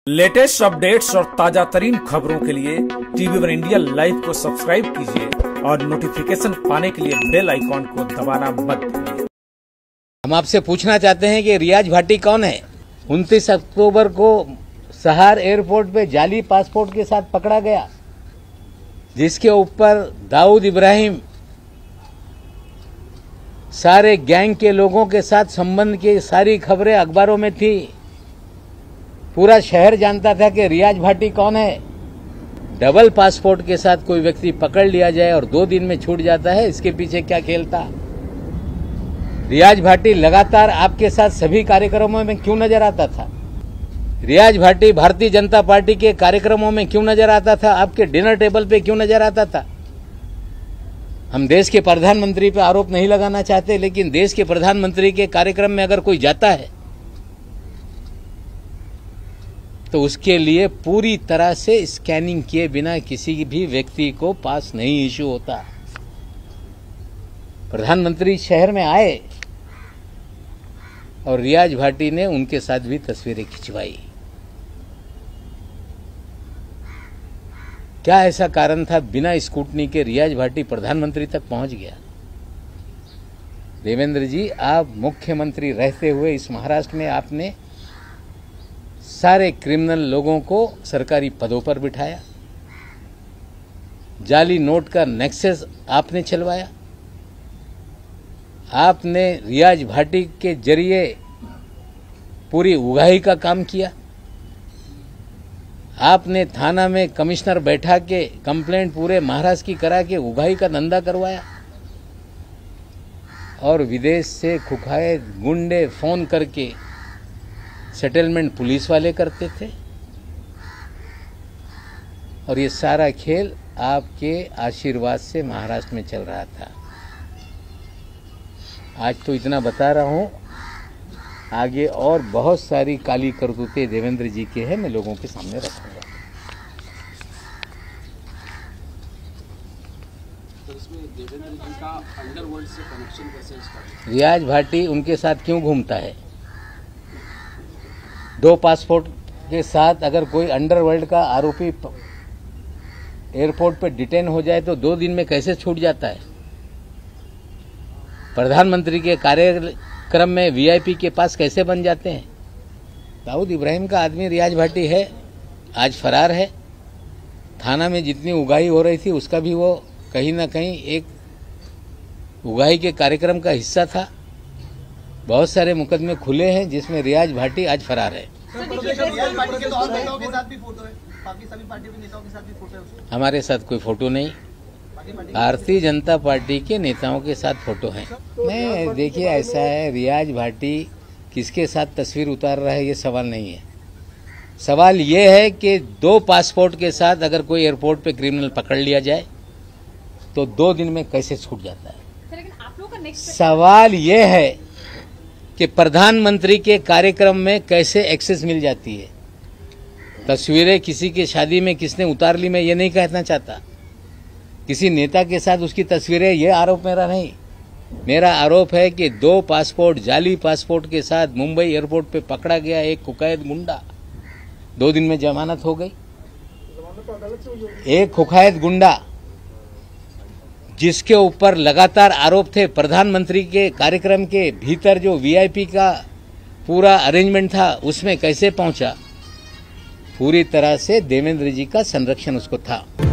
Latest updates और ताजा तरीन खबरों के लिए टीवी1 इंडिया लाइव को सब्सक्राइब कीजिए और नोटिफिकेशन पाने के लिए बेल आइकॉन को दबाना मत भूलिए। हम आपसे पूछना चाहते हैं कि रियाज भाटी कौन है? 29 अक्टूबर को सहार एयरपोर्ट पे जाली पासपोर्ट के साथ पकड़ा गया, जिसके ऊपर दाऊद इब्राहिम सारे गैंग के लोगों के साथ संबंध की सारी खबरें अखबारों में थी। पूरा शहर जानता था कि रियाज भाटी कौन है। डबल पासपोर्ट के साथ कोई व्यक्ति पकड़ लिया जाए और 2 दिन में छूट जाता है, इसके पीछे क्या खेल था? रियाज भाटी लगातार आपके साथ सभी कार्यक्रमों में क्यों नजर आता था? रियाज भाटी भारतीय जनता पार्टी के कार्यक्रमों में क्यों नजर आता था? आपके डिनर टेबल पे क्यों नजर आता था? हम देश के प्रधानमंत्री पे आरोप नहीं लगाना चाहते, लेकिन देश के प्रधानमंत्री के कार्यक्रम में अगर कोई जाता है तो उसके लिए पूरी तरह से स्कैनिंग किए बिना किसी भी व्यक्ति को पास नहीं इशू होता। प्रधानमंत्री शहर में आए और रियाज भाटी ने उनके साथ भी तस्वीरें खिंचवाई। क्या ऐसा कारण था बिना स्कूटनी के रियाज भाटी प्रधानमंत्री तक पहुंच गया? देवेंद्र जी, आप मुख्यमंत्री रहते हुए इस महाराष्ट्र में आपने सारे क्रिमिनल लोगों को सरकारी पदों पर बिठाया, जाली नोट का नेक्सस आपने चलवाया, आपने रियाज भाटी के जरिए पूरी उगाही का काम किया, आपने थाना में कमिश्नर बैठा के कंप्लेंट पूरे महाराष्ट्र की करा के उगाही का धंधा करवाया, और विदेश से खुखाए गुंडे फोन करके सेटलमेंट पुलिस वाले करते थे। और ये सारा खेल आपके आशीर्वाद से महाराष्ट्र में चल रहा था। आज तो इतना बता रहा हूं, आगे और बहुत सारी काली करतूतें देवेंद्र जी के हैं, मैं लोगों के सामने रखूंगा। तो इसमें देवेंद्र जी का अंडरवर्ल्ड से कनेक्शन कैसे? रियाज भाटी उनके साथ क्यों घूमता है? 2 पासपोर्ट के साथ अगर कोई अंडरवर्ल्ड का आरोपी एयरपोर्ट पर डिटेन हो जाए तो 2 दिन में कैसे छूट जाता है? प्रधानमंत्री के कार्यक्रम में वीआईपी के पास कैसे बन जाते हैं? दाऊद इब्राहिम का आदमी रियाज भाटी है, आज फरार है। थाना में जितनी उगाही हो रही थी उसका भी वो कहीं ना कहीं एक उगाही के कार्यक्रम का हिस्सा था। बहुत सारे मुकदमे खुले हैं जिसमें रियाज भाटी आज फरार है। हमारे साथ कोई फोटो नहीं, भारतीय जनता पार्टी के नेताओं के साथ फोटो है। नहीं, देखिए ऐसा है, रियाज भाटी किसके साथ तस्वीर उतार रहा है ये सवाल नहीं है। सवाल ये है कि 2 पासपोर्ट के साथ अगर कोई एयरपोर्ट पे क्रिमिनल पकड़ लिया जाए तो 2 दिन में कैसे छूट जाता है? सवाल ये है कि प्रधानमंत्री के कार्यक्रम में कैसे एक्सेस मिल जाती है। तस्वीरें किसी के शादी में किसने उतार ली, मैं ये नहीं कहना चाहता। किसी नेता के साथ उसकी तस्वीरें, ये आरोप मेरा नहीं। मेरा आरोप है कि 2 पासपोर्ट जाली पासपोर्ट के साथ मुंबई एयरपोर्ट पे पकड़ा गया एक कुख्यात गुंडा, 2 दिन में जमानत हो गई। एक कुख्यात गुंडा जिसके ऊपर लगातार आरोप थे, प्रधानमंत्री के कार्यक्रम के भीतर जो वीआईपी का पूरा अरेंजमेंट था उसमें कैसे पहुंचा? पूरी तरह से देवेंद्र जी का संरक्षण उसको था।